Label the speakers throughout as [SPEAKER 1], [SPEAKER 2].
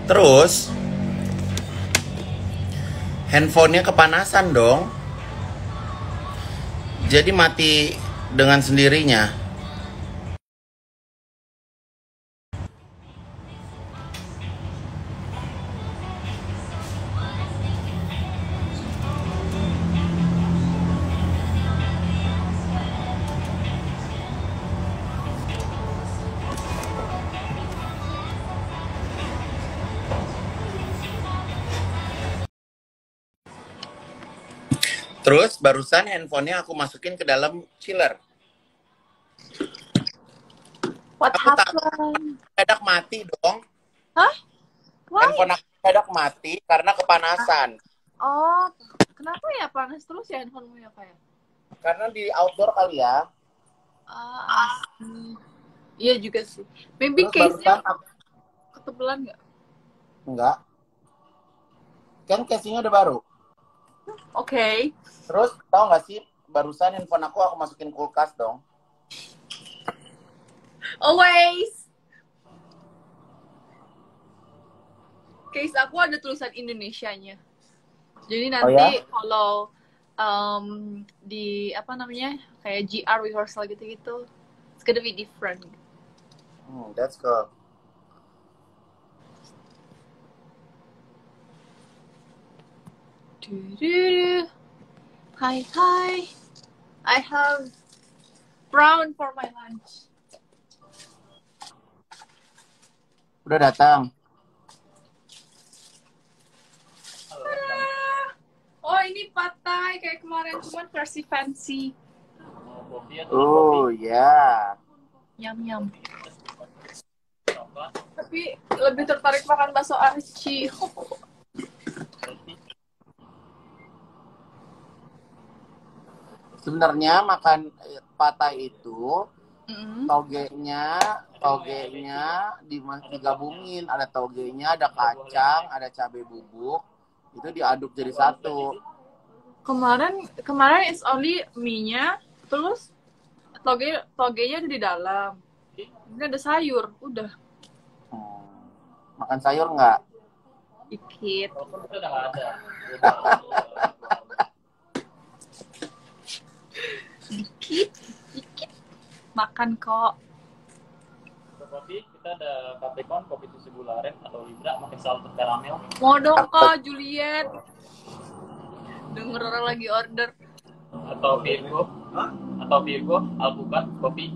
[SPEAKER 1] Terus handphonenya kepanasan dong. Jadi mati dengan sendirinya. Terus barusan handphonenya aku masukin ke dalam chiller.
[SPEAKER 2] What
[SPEAKER 1] Aku tak
[SPEAKER 2] happened?
[SPEAKER 1] mendadak mati dong.
[SPEAKER 2] Hah? Why?
[SPEAKER 1] Handphone aku mendadak mati karena kepanasan.
[SPEAKER 2] Oh, kenapa ya panas terus ya handphonemu ya kayak?
[SPEAKER 1] Karena di outdoor kali ya.
[SPEAKER 2] Ah, I see. Iya juga sih. Maybe
[SPEAKER 1] Terus
[SPEAKER 2] case-nya
[SPEAKER 1] barusan
[SPEAKER 2] ketebelan nggak?
[SPEAKER 1] enggak. Kan casingnya udah baru.
[SPEAKER 2] Oke.
[SPEAKER 1] Terus tau gak sih, barusan handphone aku masukin kulkas dong.
[SPEAKER 2] Always. Case aku ada tulisan Indonesianya. Jadi nanti
[SPEAKER 1] Oh ya?
[SPEAKER 2] kalau di apa namanya kayak GR rehearsal gitu-gitu, it's gonna be different.
[SPEAKER 1] That's cool.
[SPEAKER 2] Hi, hi. I have brown for my lunch.
[SPEAKER 1] Udah datang.
[SPEAKER 2] Oh, ini patai kayak kemarin, cuman versi fancy.
[SPEAKER 1] Oh ya.
[SPEAKER 2] Yum yum. Tapi lebih tertarik makan bakso aci.
[SPEAKER 1] Sebenarnya makan patai itu togenya digabungin, ada togenya, ada kacang, ada cabai bubuk, itu diaduk jadi satu.
[SPEAKER 2] Kemarin it's only mie-nya, terus togenya ada di dalam. Ini ada sayur, udah.
[SPEAKER 1] Makan sayur nggak?
[SPEAKER 2] Dikit. Dikit. Makan kok.
[SPEAKER 3] Kopi kita ada Capricorn, kopi susu gula aren atau Libra pakai salted caramel.
[SPEAKER 2] Mau dong kok Juliet. Denger orang lagi order.
[SPEAKER 3] Atau Virgo, alpukat, kopi.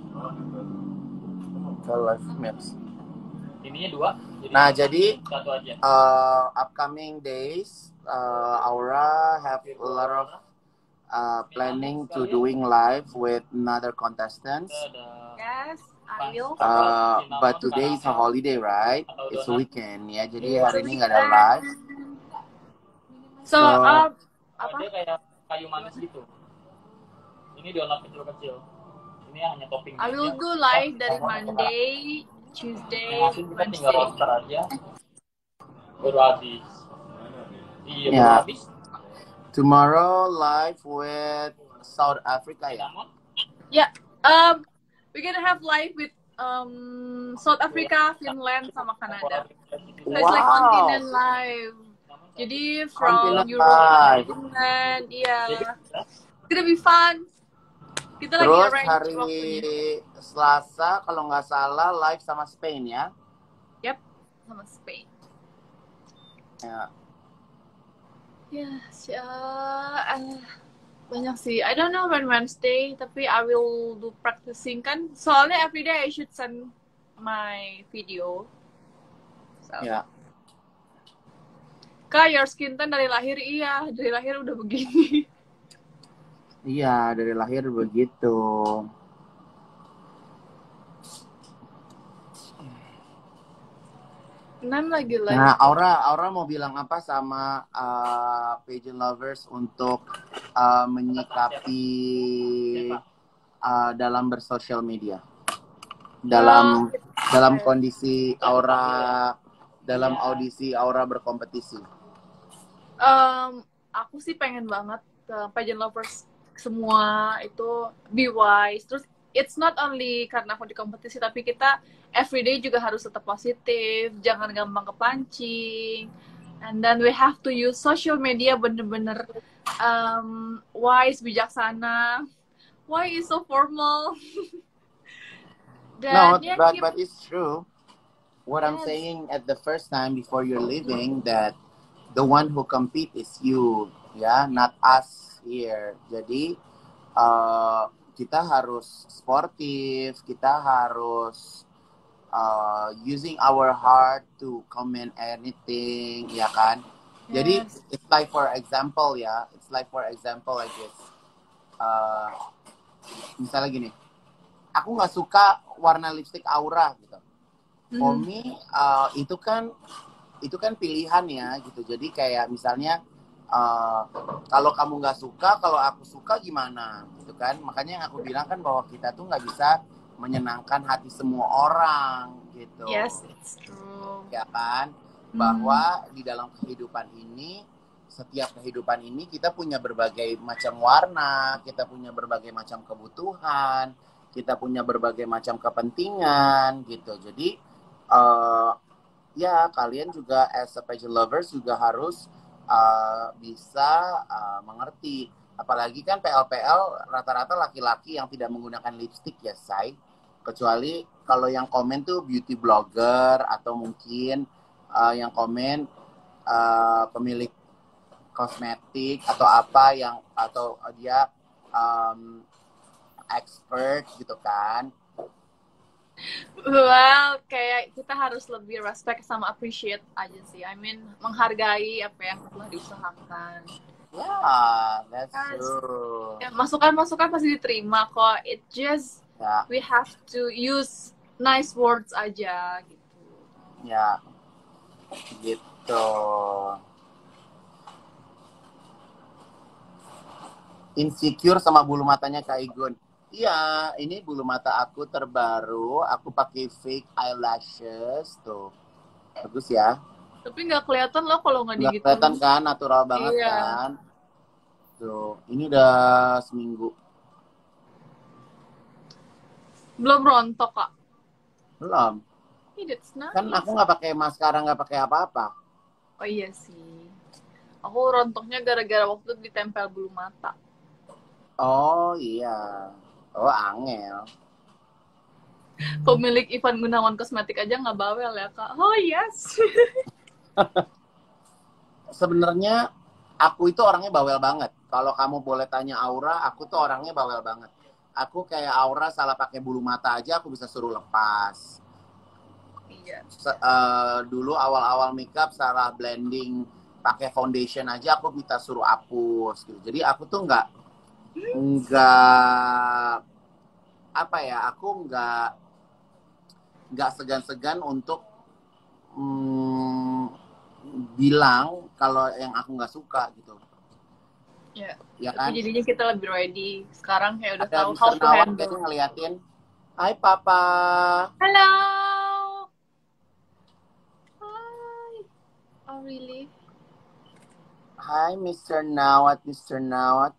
[SPEAKER 1] Live maps.
[SPEAKER 3] Ininya 2.
[SPEAKER 1] Nah, jadi
[SPEAKER 3] satu aja.
[SPEAKER 1] Upcoming days, Aura have a lot of planning to doing live with another contestants.
[SPEAKER 2] Yes, I will.
[SPEAKER 1] But today is a holiday, right? It's a weekend, ya. Jadi hari ini nggak ada live.
[SPEAKER 2] So, apa?
[SPEAKER 3] Dia kayak kayu manis gitu. Ini donat kecil-kecil. Ini hanya topping.
[SPEAKER 2] I will do live dari Monday, Tuesday,
[SPEAKER 3] kita tinggal
[SPEAKER 2] Wednesday.
[SPEAKER 3] roster aja. Baru habis. Iya,
[SPEAKER 1] Ya.
[SPEAKER 3] baru habis.
[SPEAKER 1] Tomorrow live with South Africa, ya.
[SPEAKER 2] Yeah. We're gonna have live with South Africa, Finland, sama Kanada. So it's like continent live. Jadi from
[SPEAKER 1] Continent
[SPEAKER 2] Europe,
[SPEAKER 1] live.
[SPEAKER 2] Finland, yeah. It's gonna be fun. Kita lagi
[SPEAKER 1] Terus
[SPEAKER 2] arrange
[SPEAKER 1] hari
[SPEAKER 2] waktunya.
[SPEAKER 1] Selasa kalau nggak salah live sama Spain, ya.
[SPEAKER 2] Yep, sama Spain.
[SPEAKER 1] Ya.
[SPEAKER 2] Yes, banyak sih. I don't know when Wednesday, tapi I will do practicing kan. Soalnya everyday I should send my video. So.
[SPEAKER 1] Ya.
[SPEAKER 2] Kak, your skin tone dari lahir, iya. Dari lahir udah begini.
[SPEAKER 1] Iya, dari lahir begitu.
[SPEAKER 2] Lagi live.
[SPEAKER 1] Nah, Aura mau bilang apa sama pageant lovers untuk menyikapi dalam bersosial media, dalam kondisi Aura, dalam audisi Aura berkompetisi.
[SPEAKER 2] Aku sih pengen banget pageant lovers semua itu be wise. Terus it's not only karena aku di kompetisi, tapi kita everyday juga harus tetap positif, jangan gampang kepancing. And then we have to use social media bener-bener wise, bijaksana. Why is so formal?
[SPEAKER 1] No,
[SPEAKER 2] Dan ya
[SPEAKER 1] but it's true. What I'm
[SPEAKER 2] Yes.
[SPEAKER 1] saying at the first time before you're leaving, that the one who compete is you, ya, not us here. Jadi kita harus sportif, kita harus using our heart to comment anything, ya kan? Jadi
[SPEAKER 2] Yes.
[SPEAKER 1] it's like for example ya, it's like for example I guess. Misalnya gini, aku nggak suka warna lipstick Aura gitu. For me itu kan pilihan ya gitu. Jadi kayak misalnya kalau kamu nggak suka, kalau aku suka gimana gitu kan. Makanya yang aku bilang kan bahwa kita tuh nggak bisa menyenangkan hati semua orang gitu.
[SPEAKER 2] Yes, it's true.
[SPEAKER 1] Ya kan, bahwa di dalam kehidupan ini, setiap kehidupan ini kita punya berbagai macam warna, kita punya berbagai macam kebutuhan, kita punya berbagai macam kepentingan gitu. Jadi ya kalian juga as a pageant lovers juga harus bisa mengerti. Apalagi kan PL-PL rata-rata laki-laki yang tidak menggunakan lipstick ya, say. Kecuali kalau yang komen tuh beauty blogger atau mungkin yang komen pemilik kosmetik atau apa yang atau dia expert gitu kan.
[SPEAKER 2] Well, kayak kita harus lebih respect sama appreciate aja sih. I mean, menghargai apa yang telah diusahakan.
[SPEAKER 1] Yeah, that's
[SPEAKER 2] Yes.
[SPEAKER 1] true.
[SPEAKER 2] Ya, masukan-masukan pasti diterima kok. It just
[SPEAKER 1] Ya,
[SPEAKER 2] we have to use nice words aja gitu.
[SPEAKER 1] ya, gitu. Insecure sama bulu matanya Kak Igun. Iya, ini bulu mata aku terbaru. Aku pakai fake eyelashes tuh. Bagus ya.
[SPEAKER 2] Tapi nggak kelihatan loh kalau nggak
[SPEAKER 1] Nggak
[SPEAKER 2] digituin.
[SPEAKER 1] kelihatan kan, natural banget
[SPEAKER 2] Iya.
[SPEAKER 1] kan. Tuh, ini udah seminggu.
[SPEAKER 2] Belum rontok kak.
[SPEAKER 1] Belum.
[SPEAKER 2] That's nice.
[SPEAKER 1] Kan aku nggak pakai maskara, nggak pakai apa-apa.
[SPEAKER 2] Oh iya sih. Aku rontoknya gara-gara waktu itu ditempel bulu mata.
[SPEAKER 1] Oh iya. Oh angel.
[SPEAKER 2] Pemilik Ivan Gunawan Kosmetik aja nggak bawel ya kak. Oh yes.
[SPEAKER 1] Sebenarnya aku itu orangnya bawel banget. Kalau kamu boleh tanya Aura, aku tuh orangnya bawel banget. Aku kayak Aura salah pakai bulu mata aja aku bisa suruh lepas.
[SPEAKER 2] Iya.
[SPEAKER 1] Dulu awal-awal makeup salah blending pakai foundation aja aku minta suruh hapus gitu. Jadi aku tuh nggak apa ya, aku nggak segan-segan untuk bilang kalau yang aku nggak suka gitu.
[SPEAKER 2] Ya.
[SPEAKER 1] Ya kan?
[SPEAKER 2] Tapi jadinya kita lebih ready. Sekarang kayak udah
[SPEAKER 1] Ada
[SPEAKER 2] tahu
[SPEAKER 1] Mr.
[SPEAKER 2] how to
[SPEAKER 1] Nawat
[SPEAKER 2] handle.
[SPEAKER 1] kayaknya ngeliatin. Hai Papa.
[SPEAKER 2] Hello. Hi. Oh really?
[SPEAKER 1] Hai Mr. Nawat, Mr. Nawat.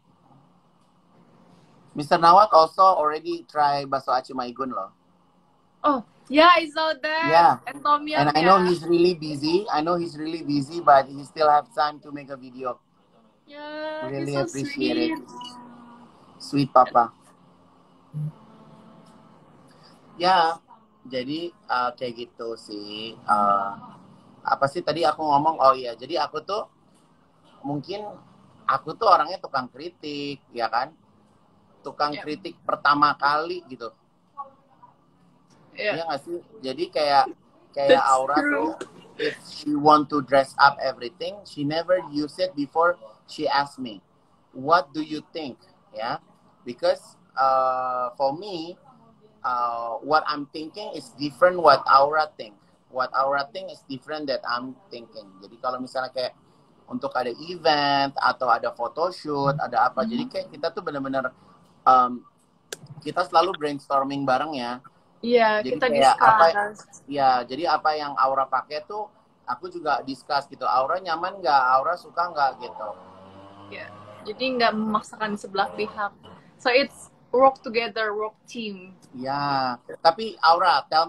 [SPEAKER 1] Mr. Nawat also already try bakso aci Maigun loh.
[SPEAKER 2] Oh, yeah, I saw that.
[SPEAKER 1] Yeah.
[SPEAKER 2] And Tom Yum,
[SPEAKER 1] And I know he's really busy. But he still have time to make a video.
[SPEAKER 2] Yeah,
[SPEAKER 1] Really
[SPEAKER 2] he's so
[SPEAKER 1] appreciate
[SPEAKER 2] sweet.
[SPEAKER 1] it. Sweet Papa. Ya, jadi kayak gitu sih. Apa sih tadi aku ngomong? Oh iya, jadi aku tuh mungkin aku tuh orangnya tukang kritik, ya kan? Tukang kritik pertama kali gitu. Iya nggak sih? Jadi kayak Aura tuh, if she want to dress up everything, she never use it before she ask me, what do you think? Ya, because for me, what I'm thinking is different what Aura think. What Aura think is different that I'm thinking. Jadi kalau misalnya kayak untuk ada event atau ada photoshoot, ada apa, jadi kayak kita tuh benar-benar kita selalu brainstorming bareng ya.
[SPEAKER 2] Iya,
[SPEAKER 1] Jadi
[SPEAKER 2] kita
[SPEAKER 1] kayak
[SPEAKER 2] discuss.
[SPEAKER 1] jadi apa yang Aura pakai tuh aku juga discuss gitu. Aura nyaman nggak? Aura suka nggak gitu?
[SPEAKER 2] Ya, jadi nggak memaksakan di sebelah pihak. So it's work together, work team.
[SPEAKER 1] Ya, tapi Aura, tell me,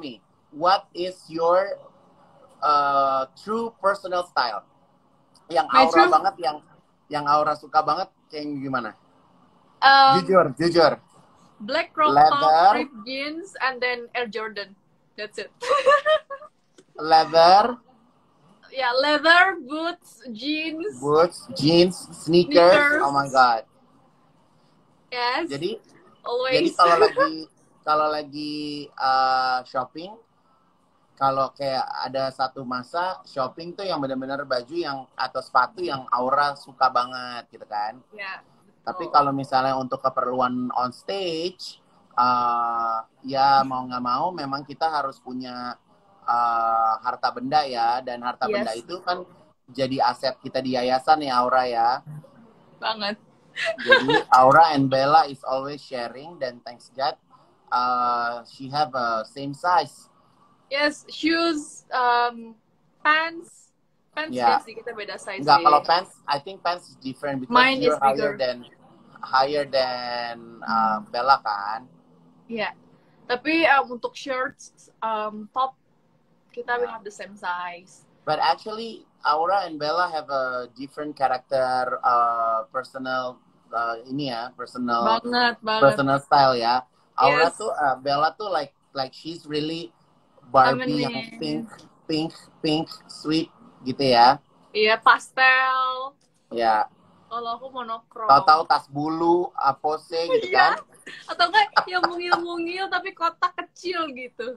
[SPEAKER 1] what is your true personal style? Yang
[SPEAKER 2] My
[SPEAKER 1] Aura
[SPEAKER 2] true-
[SPEAKER 1] banget, yang Aura suka banget, kayak gimana?
[SPEAKER 2] Um,
[SPEAKER 1] Jujur.
[SPEAKER 2] Black crop
[SPEAKER 1] Leather.
[SPEAKER 2] top, ripped jeans, and then Air Jordan. That's it.
[SPEAKER 1] Leather,
[SPEAKER 2] Yeah, leather, boots, jeans.
[SPEAKER 1] boots, jeans, sneakers.
[SPEAKER 2] Sneakers.
[SPEAKER 1] Oh my god.
[SPEAKER 2] Yes.
[SPEAKER 1] Jadi
[SPEAKER 2] Always.
[SPEAKER 1] kalau lagi shopping, kalau kayak ada satu masa shopping tuh yang benar-benar baju yang atau sepatu yang Aura suka banget gitu kan.
[SPEAKER 2] Ya.
[SPEAKER 1] Tapi kalau misalnya untuk keperluan on stage, ya mau nggak mau memang kita harus punya harta benda ya, dan harta
[SPEAKER 2] Yes.
[SPEAKER 1] benda itu kan jadi aset kita di yayasan ya Aura ya.
[SPEAKER 2] Banget.
[SPEAKER 1] Jadi Aura and Bella is always sharing, dan thanks God she have a same size.
[SPEAKER 2] Yes, shoes, pants. Pants
[SPEAKER 1] Yeah.
[SPEAKER 2] sih, kita beda size
[SPEAKER 1] Enggak,
[SPEAKER 2] sih.
[SPEAKER 1] kalau pants, I think pants is different because
[SPEAKER 2] Mine
[SPEAKER 1] you're
[SPEAKER 2] is bigger.
[SPEAKER 1] higher than Bella kan.
[SPEAKER 2] Iya. Tapi untuk shirts, top, kita we have the same size.
[SPEAKER 1] But actually, Aura and Bella have a different character, personal
[SPEAKER 2] Banget.
[SPEAKER 1] personal style ya. Aura
[SPEAKER 2] Yes.
[SPEAKER 1] tuh, Bella tuh like she's really Barbie yang
[SPEAKER 2] Feminine.
[SPEAKER 1] pink, sweet gitu ya.
[SPEAKER 2] Iya, pastel.
[SPEAKER 1] Ya,
[SPEAKER 2] Kalau aku monokrom.
[SPEAKER 1] tahu-tahu tas bulu, pose gitu
[SPEAKER 2] Iya.
[SPEAKER 1] kan.
[SPEAKER 2] Atau enggak yang mungil-mungil tapi kotak kecil gitu.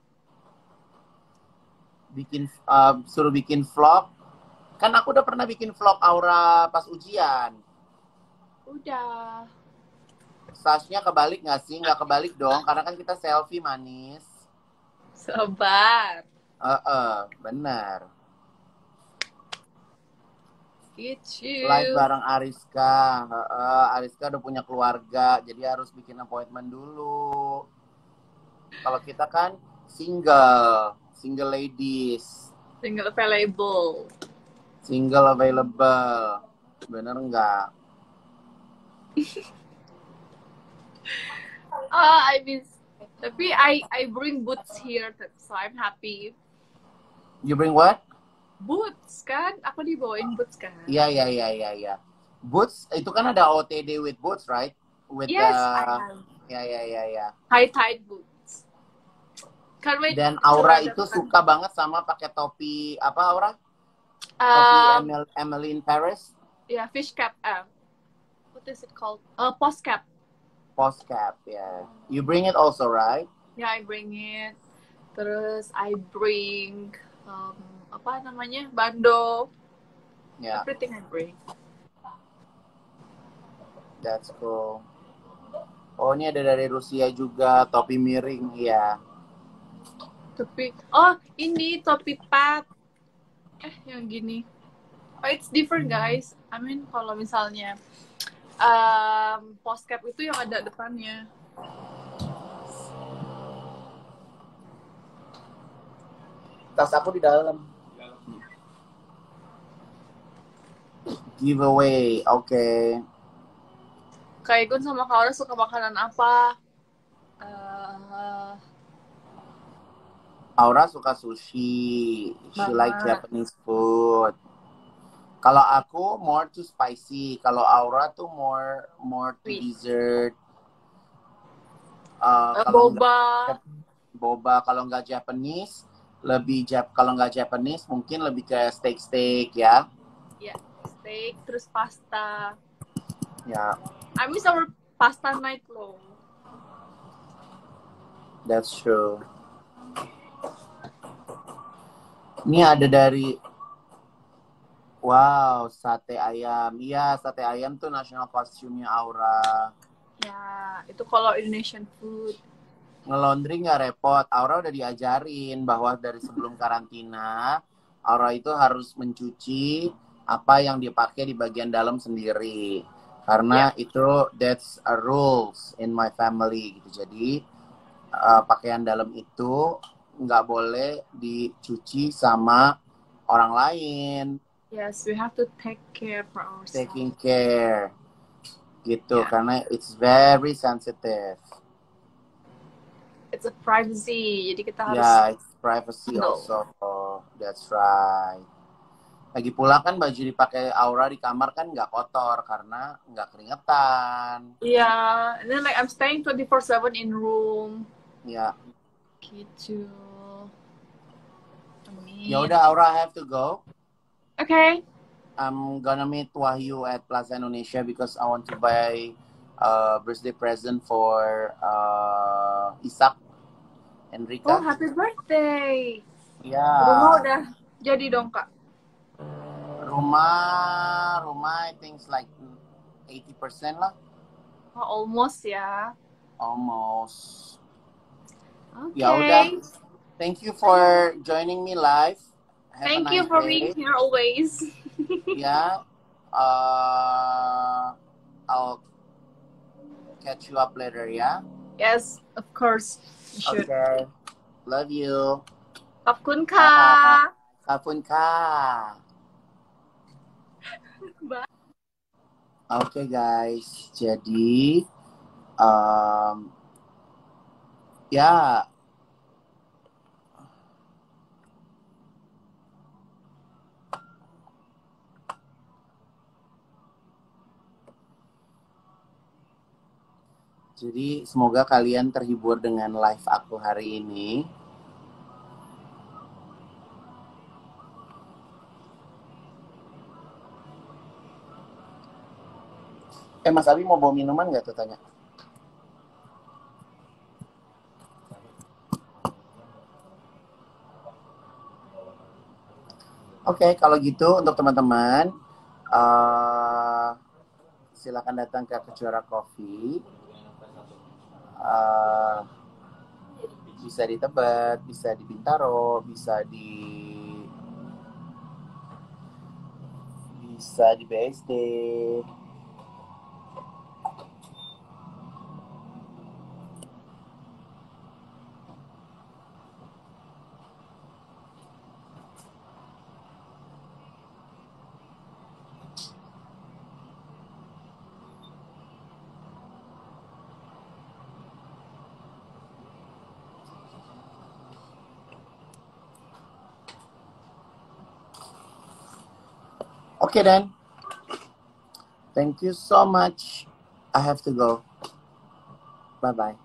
[SPEAKER 1] Suruh bikin vlog. Kan aku udah pernah bikin vlog Aura pas ujian.
[SPEAKER 2] Udah.
[SPEAKER 1] Sasnya kebalik nggak sih? Nggak kebalik dong, karena kan kita selfie manis.
[SPEAKER 2] Sabar.
[SPEAKER 1] Benar.
[SPEAKER 2] Gitu.
[SPEAKER 1] Live bareng Ariska. Ariska udah punya keluarga, jadi harus bikin appointment dulu. Kalau kita kan single ladies.
[SPEAKER 2] Single available.
[SPEAKER 1] Single available. Bener nggak?
[SPEAKER 2] I miss. Tapi I bring boots here, so I'm happy.
[SPEAKER 1] You bring what?
[SPEAKER 2] Boots kan? Aku dibawain boots kan?
[SPEAKER 1] Iya. Boots, itu kan ada OTD with boots, right? With
[SPEAKER 2] Yes,
[SPEAKER 1] ya.
[SPEAKER 2] high tide boots. Kan
[SPEAKER 1] Dan Aura itu suka banget sama pakai topi apa Aura? Topi Emily in Paris?
[SPEAKER 2] Yeah, fish cap. What is it called? Post cap.
[SPEAKER 1] Post cap, yeah. You bring it also, right?
[SPEAKER 2] Yeah, I bring it. Terus I bring apa namanya? Bando.
[SPEAKER 1] Yeah,
[SPEAKER 2] Everything I bring.
[SPEAKER 1] that's cool. Oh, ini ada dari Rusia juga, topi miring, ya.
[SPEAKER 2] Topi. Ini topi pat. Yang gini. Oh, it's different guys. I mean, kalau misalnya post cap itu yang ada depannya.
[SPEAKER 1] Tas aku di dalam. Giveaway, oke.
[SPEAKER 2] Kak Egon sama Kak Aura suka makanan apa?
[SPEAKER 1] Aura suka sushi. She
[SPEAKER 2] Banget.
[SPEAKER 1] like Japanese food. Kalau aku more to spicy. Kalau Aura tuh more to
[SPEAKER 2] Sweet.
[SPEAKER 1] dessert.
[SPEAKER 2] Boba.
[SPEAKER 1] Kalau nggak Japanese, kalau nggak Japanese mungkin lebih ke steak ya.
[SPEAKER 2] Ya, steak terus pasta.
[SPEAKER 1] Ya,
[SPEAKER 2] I miss our pasta night loh.
[SPEAKER 1] that's true. Ini ada dari wow, sate ayam. Iya, sate ayam tuh national costume-nya Aura.
[SPEAKER 2] Ya, itu kalau Indonesian food.
[SPEAKER 1] Ngelondri nggak repot. Aura udah diajarin bahwa dari sebelum karantina, Aura itu harus mencuci apa yang dipakai di bagian dalam sendiri. Karena itu that's a rules in my family gitu. Jadi pakaian dalam itu nggak boleh dicuci sama orang lain.
[SPEAKER 2] Yes, we have to take care for ourselves.
[SPEAKER 1] Taking care gitu, karena it's very sensitive.
[SPEAKER 2] it's a privacy. Jadi kita harus
[SPEAKER 1] Yeah, it's privacy
[SPEAKER 2] no.
[SPEAKER 1] also. That's right. Lagi pula kan baju dipakai Aura di kamar kan nggak kotor karena nggak keringetan.
[SPEAKER 2] Yeah, and then like I'm staying 24/7 in room.
[SPEAKER 1] Ya.
[SPEAKER 2] Gitu. Amin.
[SPEAKER 1] Ya udah Aura, I have to go.
[SPEAKER 2] Okay.
[SPEAKER 1] I'm gonna meet Wahyu at Plaza Indonesia because I want to buy a birthday present for Isak and Rika.
[SPEAKER 2] Oh, happy birthday.
[SPEAKER 1] Ya.
[SPEAKER 2] Rumah udah jadi dong, Kak.
[SPEAKER 1] Rumah I think it's like 80% lah.
[SPEAKER 2] Oh, almost ya.
[SPEAKER 1] Almost.
[SPEAKER 2] Okay.
[SPEAKER 1] Ya udah. Thank you for joining me live. Have
[SPEAKER 2] Thank
[SPEAKER 1] a nice
[SPEAKER 2] you for
[SPEAKER 1] day.
[SPEAKER 2] being here always.
[SPEAKER 1] Yeah. I'll catch you up later, yeah?
[SPEAKER 2] Yes, of course. You should.
[SPEAKER 1] Okay. Love you.
[SPEAKER 2] ขอบคุณค่ะ
[SPEAKER 1] ขอบคุณค่ะ
[SPEAKER 2] Bye.
[SPEAKER 1] Okay guys, jadi ya jadi semoga kalian terhibur dengan live aku hari ini. Mas Abi mau bawa minuman nggak tuh tanya? Oke, kalau gitu untuk teman-teman silakan datang ke Kejuara Coffee. Bisa di Tebet, bisa di Bintaro, bisa di BSD. Okay then. Thank you so much. I have to go. Bye-bye.